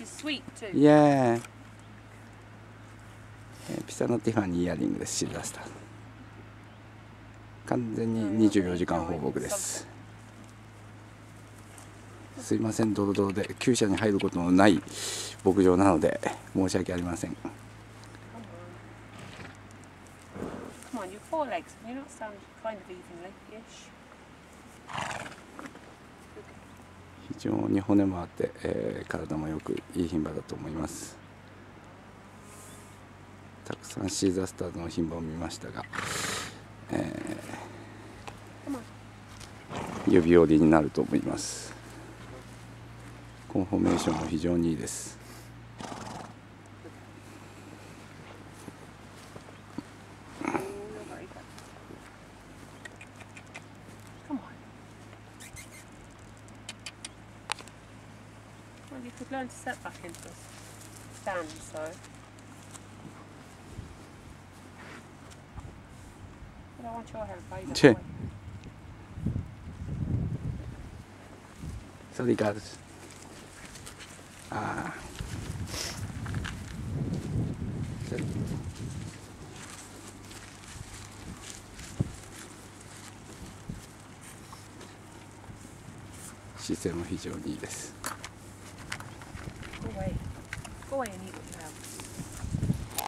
is sweet too. Yeah. ピサのティファニーイヤリングです。シーダスター。完全に24時間放牧です。すいません、ドロドロで厩舎に入ることのない牧場なので申し訳ありません。 Come on, your forelegs. They don't stand kind of evenly-ish. 非常に骨もあって、体もよくいい牝馬だと思います。たくさんシーザースターズの牝馬を見ましたが、指折りになると思います。コンフォーメーションも非常にいいです。 You could learn to set back into a stand, so. But I want your hair fade Che. away. Sorry, guys. Ah. Sorry. 姿勢も非常にいいです。 Go away. Go away and eat.